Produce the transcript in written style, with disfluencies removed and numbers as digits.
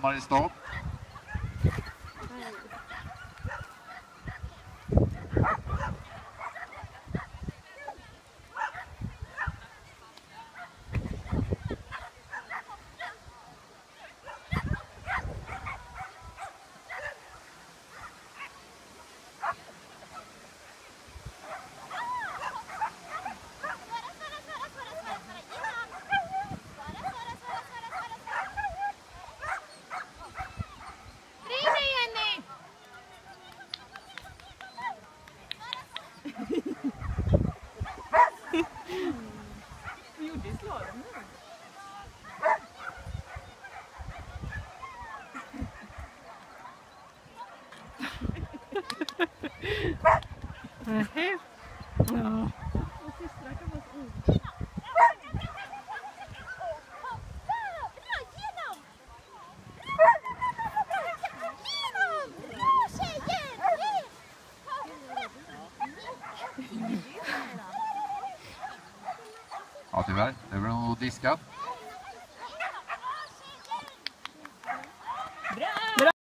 Mariestad. Vi gjorde i slalom nu. Nej. Ja. Och systrar kan vara så ung. Ja, tyvärr. Det blir nog diskat.